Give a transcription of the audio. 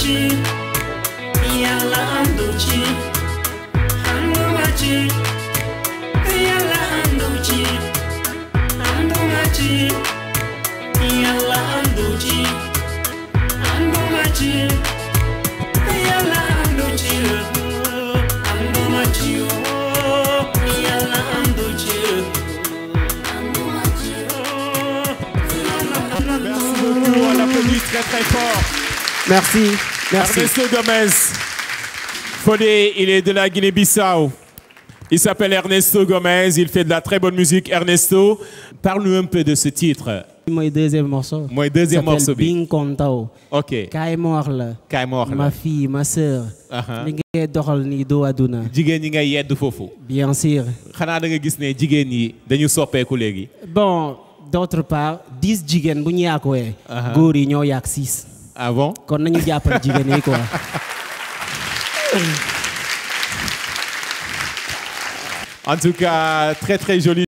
Très très fort. Merci, merci. Ernesto Gomez. Fodé, il est de la Guinée-Bissau. Il s'appelle Ernesto Gomez, il fait de la très bonne musique. Ernesto, parle-nous un peu de ce titre. Mon deuxième morceau. Mon deuxième morceau. Bing Kontao. Ok. Kaay Mor la. Kaay Mor la. Ma fille, ma sœur. li ngay doxal ni doo aduna. jigéen ñi ngay yedd foofu. Bien sûr. xanaa da nga gis ne jigéen ñi dañu soppeeku léegi. Bon, d'autre part 10 jigéen bu ñu yaakuwee. góor yi ñoo yaak 6. Ah bon? kon nañu jàppal jigéen yi quoi. En tout cas, très très joli.